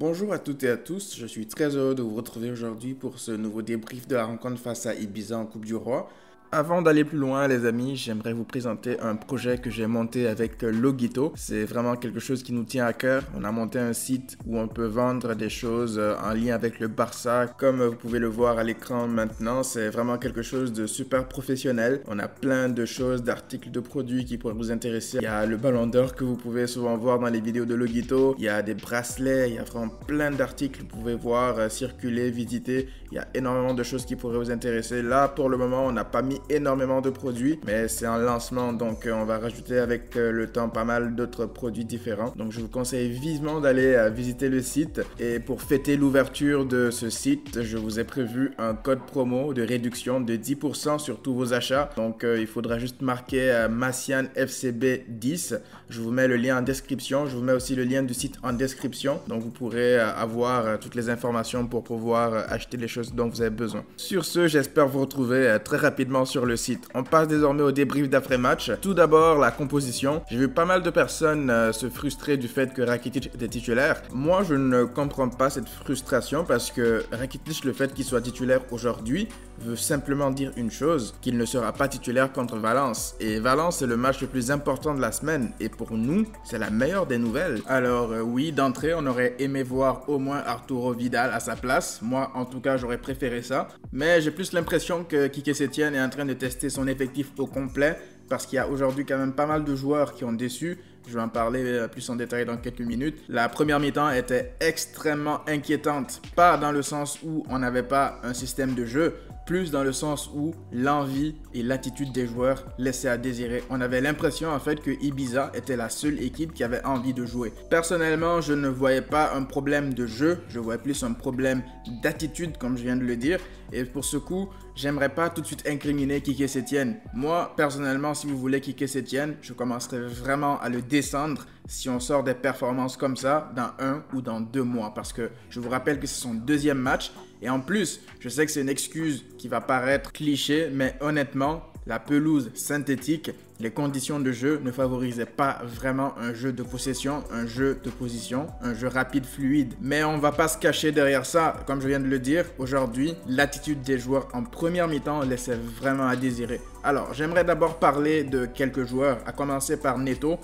Bonjour à toutes et à tous, je suis très heureux de vous retrouver aujourd'hui pour ce nouveau débrief de la rencontre face à Ibiza en Coupe du Roi. Avant d'aller plus loin les amis, j'aimerais vous présenter un projet que j'ai monté avec Logito. C'est vraiment quelque chose qui nous tient à cœur. On a monté un site où on peut vendre des choses en lien avec le Barça. Comme vous pouvez le voir à l'écran maintenant, c'est vraiment quelque chose de super professionnel. On a plein de choses, d'articles, de produits qui pourraient vous intéresser. Il y a le ballon d'or que vous pouvez souvent voir dans les vidéos de Logito. Il y a des bracelets, il y a vraiment plein d'articles que vous pouvez voir, circuler, visiter. Il y a énormément de choses qui pourraient vous intéresser. Là, pour le moment, on n'a pas mis énormément de produits, mais c'est un lancement, donc on va rajouter avec le temps pas mal d'autres produits différents. Donc je vous conseille vivement d'aller visiter le site. Et pour fêter l'ouverture de ce site, je vous ai prévu un code promo de réduction de 10% sur tous vos achats. Donc il faudra juste marquer Massian FCB 10. Je vous mets le lien en description. Je vous mets aussi le lien du site en description. Donc vous pourrez avoir toutes les informations pour pouvoir acheter les choses dont vous avez besoin. Sur ce, j'espère vous retrouver très rapidement sur le site. On passe désormais au débrief d'après-match. Tout d'abord, la composition. J'ai vu pas mal de personnes se frustrer du fait que Rakitic était titulaire. Moi, je ne comprends pas cette frustration parce que Rakitic, le fait qu'il soit titulaire aujourd'hui, veut simplement dire une chose, qu'il ne sera pas titulaire contre Valence. Et Valence, c'est le match le plus important de la semaine. Et pour nous, c'est la meilleure des nouvelles. Alors oui, d'entrée, on aurait aimé voir au moins Arturo Vidal à sa place. Moi, en tout cas, j'aurais préféré ça. Mais j'ai plus l'impression que Quique Setien est en train de tester son effectif au complet parce qu'il y a aujourd'hui quand même pas mal de joueurs qui ont déçu. Je vais en parler plus en détail dans quelques minutes. La première mi-temps était extrêmement inquiétante. Pas dans le sens où on n'avait pas un système de jeu, plus dans le sens où l'envie et l'attitude des joueurs laissaient à désirer. On avait l'impression en fait que Ibiza était la seule équipe qui avait envie de jouer. Personnellement, je ne voyais pas un problème de jeu, je voyais plus un problème d'attitude comme je viens de le dire. Et pour ce coup, j'aimerais pas tout de suite incriminer Quique Setien. Moi, personnellement, si vous voulez Quique Setien, je commencerai vraiment à le descendre si on sort des performances comme ça dans 1 ou dans 2 mois. Parce que je vous rappelle que c'est son deuxième match. Et en plus, je sais que c'est une excuse qui va paraître cliché, mais honnêtement, la pelouse synthétique, les conditions de jeu ne favorisaient pas vraiment un jeu de possession, un jeu de position, un jeu rapide, fluide. Mais on va pas se cacher derrière ça. Comme je viens de le dire, aujourd'hui, l'attitude des joueurs en première mi-temps laissait vraiment à désirer. Alors, j'aimerais d'abord parler de quelques joueurs, à commencer par Neto.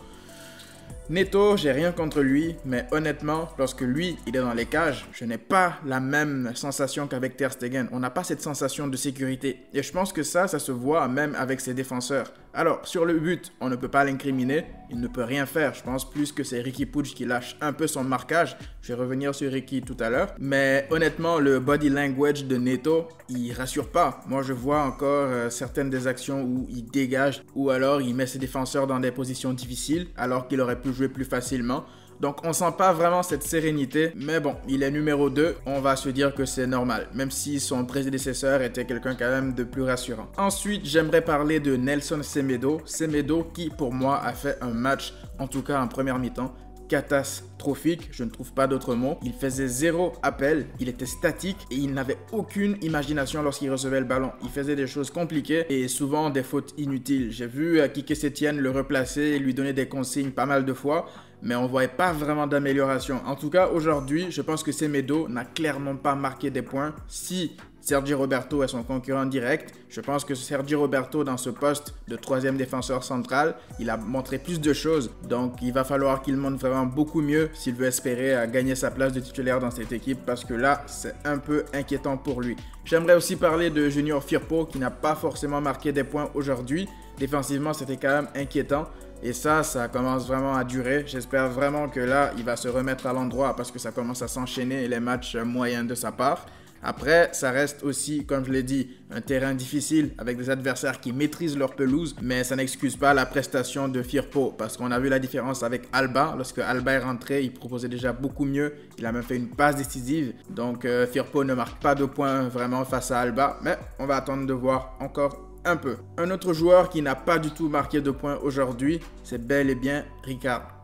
Neto, j'ai rien contre lui, mais honnêtement, lorsque lui, il est dans les cages, je n'ai pas la même sensation qu'avec Ter Stegen. On n'a pas cette sensation de sécurité. Et je pense que ça se voit même avec ses défenseurs. Alors, sur le but, on ne peut pas l'incriminer. Il ne peut rien faire. Je pense plus que c'est Riqui Puig qui lâche un peu son marquage. Je vais revenir sur Riqui tout à l'heure. Mais honnêtement, le body language de Neto, il rassure pas. Moi, je vois encore certaines des actions où il dégage ou alors il met ses défenseurs dans des positions difficiles alors qu'il aurait pu jouer plus facilement. Donc on sent pas vraiment cette sérénité, mais bon, il est numéro 2, on va se dire que c'est normal, même si son prédécesseur était quelqu'un quand même de plus rassurant. Ensuite, j'aimerais parler de Nelson Semedo. Semedo qui pour moi a fait un match, en tout cas en première mi-temps, catastrophique, je ne trouve pas d'autre mot. Il faisait 0 appel, il était statique et il n'avait aucune imagination lorsqu'il recevait le ballon. Il faisait des choses compliquées et souvent des fautes inutiles. J'ai vu Quique Setien le replacer et lui donner des consignes pas mal de fois, mais on ne voyait pas vraiment d'amélioration. En tout cas, aujourd'hui, je pense que Semedo n'a clairement pas marqué des points. Si Sergi Roberto est son concurrent direct, je pense que Sergi Roberto, dans ce poste de 3e défenseur central, il a montré plus de choses. Donc, il va falloir qu'il montre vraiment beaucoup mieux s'il veut espérer gagner sa place de titulaire dans cette équipe parce que là, c'est un peu inquiétant pour lui. J'aimerais aussi parler de Junior Firpo qui n'a pas forcément marqué des points aujourd'hui. Défensivement, c'était quand même inquiétant. Et ça commence vraiment à durer. J'espère vraiment que là, il va se remettre à l'endroit parce que ça commence à s'enchaîner les matchs moyens de sa part. Après, ça reste aussi, comme je l'ai dit, un terrain difficile avec des adversaires qui maîtrisent leur pelouse, mais ça n'excuse pas la prestation de Firpo parce qu'on a vu la différence avec Alba. Lorsque Alba est rentré, il proposait déjà beaucoup mieux. Il a même fait une passe décisive. Donc Firpo ne marque pas de points vraiment face à Alba, mais on va attendre de voir encore un peu. Un autre joueur qui n'a pas du tout marqué de points aujourd'hui, c'est bel et bien Ricard.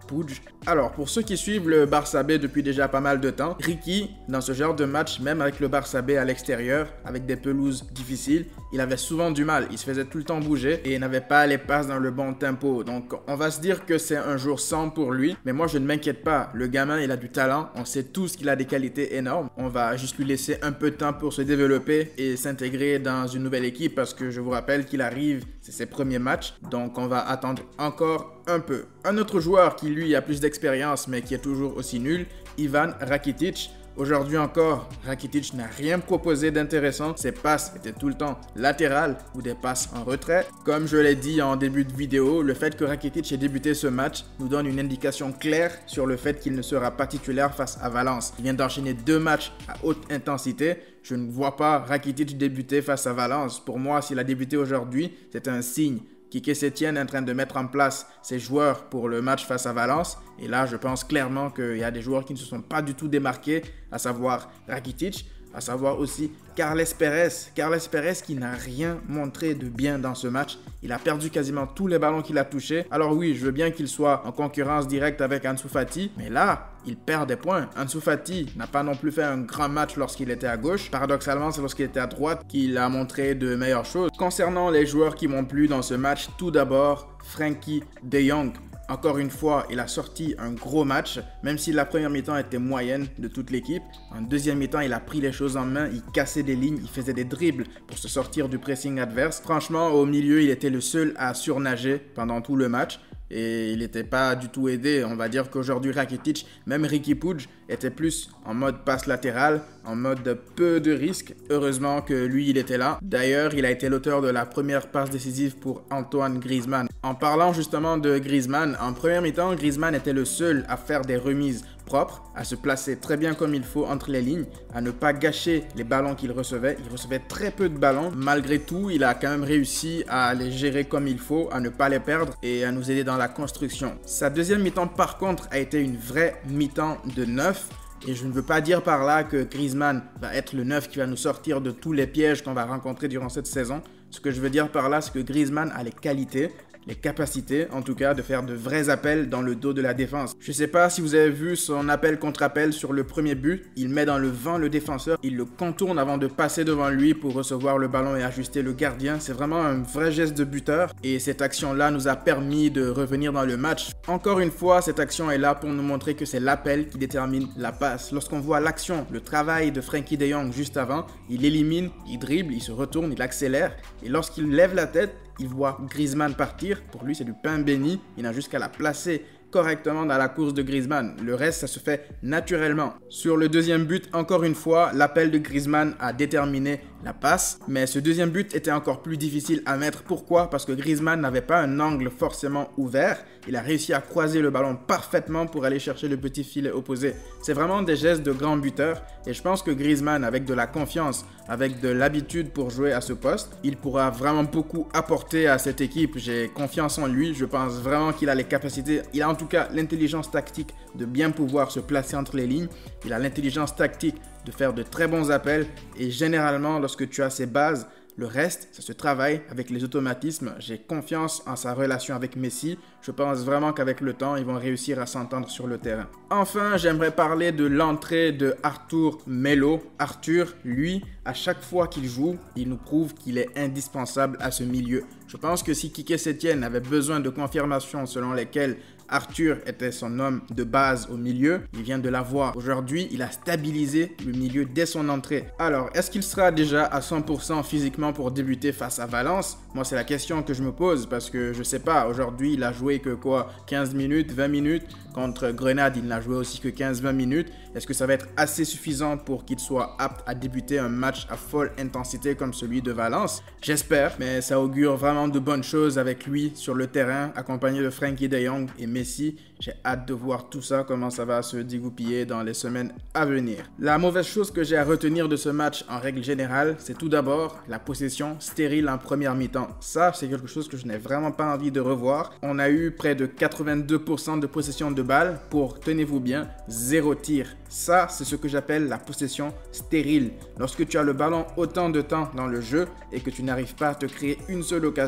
Puig. Alors, pour ceux qui suivent le Barça B depuis déjà pas mal de temps, Ricky, dans ce genre de match, même avec le Barça B à l'extérieur, avec des pelouses difficiles, il avait souvent du mal. Il se faisait tout le temps bouger et n'avait pas les passes dans le bon tempo. Donc, on va se dire que c'est un jour sans pour lui. Mais moi, je ne m'inquiète pas. Le gamin, il a du talent. On sait tous qu'il a des qualités énormes. On va juste lui laisser un peu de temps pour se développer et s'intégrer dans une nouvelle équipe parce que je vous rappelle qu'il arrive, c'est ses premiers matchs. Donc, on va attendre encore un peu. Un autre joueur qui, lui, a plus d'expérience mais qui est toujours aussi nul, Ivan Rakitic. Aujourd'hui encore, Rakitic n'a rien proposé d'intéressant. Ses passes étaient tout le temps latérales ou des passes en retrait. Comme je l'ai dit en début de vidéo, le fait que Rakitic ait débuté ce match nous donne une indication claire sur le fait qu'il ne sera pas titulaire face à Valence. Il vient d'enchaîner 2 matchs à haute intensité. Je ne vois pas Rakitic débuter face à Valence. Pour moi, s'il a débuté aujourd'hui, c'est un signe. Quique Setien est en train de mettre en place ses joueurs pour le match face à Valence. Et là, je pense clairement qu'il y a des joueurs qui ne se sont pas du tout démarqués, à savoir Rakitic, à savoir aussi Carles Pérez. Carles Pérez qui n'a rien montré de bien dans ce match. Il a perdu quasiment tous les ballons qu'il a touchés. Alors oui, je veux bien qu'il soit en concurrence directe avec Ansu Fati, mais là, il perd des points. Ansu Fati n'a pas non plus fait un grand match lorsqu'il était à gauche. Paradoxalement, c'est lorsqu'il était à droite qu'il a montré de meilleures choses. Concernant les joueurs qui m'ont plu dans ce match, tout d'abord, Frenkie de Jong. Encore une fois, il a sorti un gros match, même si la première mi-temps était moyenne de toute l'équipe. En deuxième mi-temps, il a pris les choses en main, il cassait des lignes, il faisait des dribbles pour se sortir du pressing adverse. Franchement, au milieu, il était le seul à surnager pendant tout le match. Et il n'était pas du tout aidé. On va dire qu'aujourd'hui, Rakitic, même Ricky Puig, était plus en mode passe latérale, en mode peu de risque. Heureusement que lui, il était là. D'ailleurs, il a été l'auteur de la première passe décisive pour Antoine Griezmann. En parlant justement de Griezmann, en première mi-temps, Griezmann était le seul à faire des remises propre, à se placer très bien comme il faut entre les lignes, à ne pas gâcher les ballons qu'il recevait. Il recevait très peu de ballons. Malgré tout, il a quand même réussi à les gérer comme il faut, à ne pas les perdre et à nous aider dans la construction. Sa deuxième mi-temps, par contre, a été une vraie mi-temps de neuf. Et je ne veux pas dire par là que Griezmann va être le neuf qui va nous sortir de tous les pièges qu'on va rencontrer durant cette saison. Ce que je veux dire par là, c'est que Griezmann a les qualités, les capacités en tout cas de faire de vrais appels dans le dos de la défense. Je ne sais pas si vous avez vu son appel contre appel sur le premier but, il met dans le vent le défenseur, il le contourne avant de passer devant lui pour recevoir le ballon et ajuster le gardien. C'est vraiment un vrai geste de buteur et cette action-là nous a permis de revenir dans le match. Encore une fois, cette action est là pour nous montrer que c'est l'appel qui détermine la passe. Lorsqu'on voit l'action, le travail de Frenkie de Jong juste avant, il élimine, il dribble, il se retourne, il accélère et lorsqu'il lève la tête, il voit Griezmann partir. Pour lui, c'est du pain béni. Il n'a juste qu'à la placer correctement dans la course de Griezmann. Le reste, ça se fait naturellement. Sur le deuxième but, encore une fois, l'appel de Griezmann a déterminé la passe. Mais ce deuxième but était encore plus difficile à mettre. Pourquoi? Parce que Griezmann n'avait pas un angle forcément ouvert. Il a réussi à croiser le ballon parfaitement pour aller chercher le petit filet opposé. C'est vraiment des gestes de grand buteur. Et je pense que Griezmann, avec de la confiance, avec de l'habitude pour jouer à ce poste, il pourra vraiment beaucoup apporter à cette équipe. J'ai confiance en lui. Je pense vraiment qu'il a les capacités. Il a en tout cas l'intelligence tactique de bien pouvoir se placer entre les lignes. Il a l'intelligence tactique de faire de très bons appels. Et généralement, lorsque tu as ces bases, le reste, ça se travaille avec les automatismes. J'ai confiance en sa relation avec Messi. Je pense vraiment qu'avec le temps, ils vont réussir à s'entendre sur le terrain. Enfin, j'aimerais parler de l'entrée de Arthur Melo. Arthur, lui, à chaque fois qu'il joue, il nous prouve qu'il est indispensable à ce milieu. Je pense que si Quique Setien avait besoin de confirmations selon lesquelles Arthur était son homme de base au milieu, il vient de l'avoir. Aujourd'hui, il a stabilisé le milieu dès son entrée. Alors, est-ce qu'il sera déjà à 100% physiquement pour débuter face à Valence? Moi, c'est la question que je me pose parce que je sais pas, aujourd'hui, il a joué que quoi, 15 minutes, 20 minutes. Contre Grenade, il n'a joué aussi que 15-20 minutes. Est-ce que ça va être assez suffisant pour qu'il soit apte à débuter un match à folle intensité comme celui de Valence? J'espère, mais ça augure vraiment de bonnes choses avec lui sur le terrain, accompagné de Frenkie de Jong et Messi. J'ai hâte de voir tout ça, comment ça va se dégoupiller dans les semaines à venir. La mauvaise chose que j'ai à retenir de ce match en règle générale, c'est tout d'abord la possession stérile en première mi-temps. Ça, c'est quelque chose que je n'ai vraiment pas envie de revoir. On a eu près de 82% de possession de balle pour, tenez-vous bien, 0 tir. Ça, c'est ce que j'appelle la possession stérile. Lorsque tu as le ballon autant de temps dans le jeu et que tu n'arrives pas à te créer une seule occasion,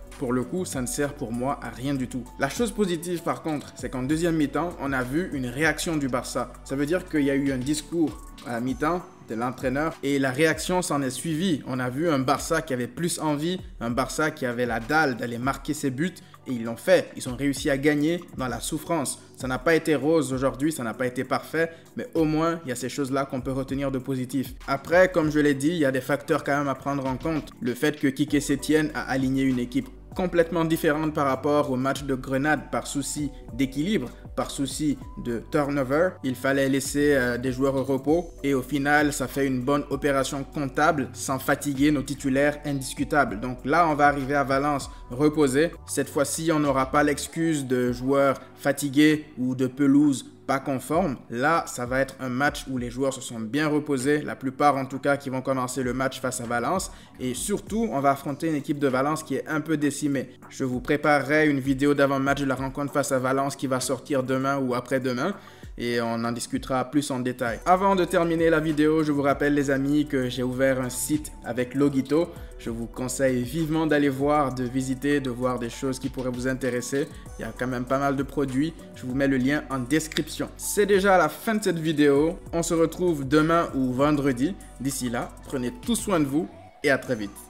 Pour le coup, ça ne sert pour moi à rien du tout. La chose positive par contre, c'est qu'en deuxième mi-temps, on a vu une réaction du Barça. Ça veut dire qu'il y a eu un discours à la mi-temps de l'entraîneur et la réaction s'en est suivie. On a vu un Barça qui avait plus envie, un Barça qui avait la dalle d'aller marquer ses buts et ils l'ont fait. Ils ont réussi à gagner dans la souffrance. Ça n'a pas été rose aujourd'hui, ça n'a pas été parfait, mais au moins il y a ces choses-là qu'on peut retenir de positif. Après, comme je l'ai dit, il y a des facteurs quand même à prendre en compte. Le fait que Quique Setién a aligné une équipe complètement différente par rapport au match de Grenade par souci d'équilibre, par souci de turnover. Il fallait laisser des joueurs au repos et au final, ça fait une bonne opération comptable sans fatiguer nos titulaires indiscutables. Donc là, on va arriver à Valence reposé. Cette fois-ci, on n'aura pas l'excuse de joueurs fatigués ou de pelouse pas conforme. Là, ça va être un match où les joueurs se sont bien reposés, la plupart en tout cas qui vont commencer le match face à Valence. Et surtout, on va affronter une équipe de Valence qui est un peu décimée. Je vous préparerai une vidéo d'avant-match de la rencontre face à Valence qui va sortir demain ou après-demain. Et on en discutera plus en détail. Avant de terminer la vidéo, je vous rappelle les amis que j'ai ouvert un site avec Logito. Je vous conseille vivement d'aller voir, de visiter, de voir des choses qui pourraient vous intéresser. Il y a quand même pas mal de produits. Je vous mets le lien en description. C'est déjà la fin de cette vidéo. On se retrouve demain ou vendredi. D'ici là, prenez tout soin de vous et à très vite.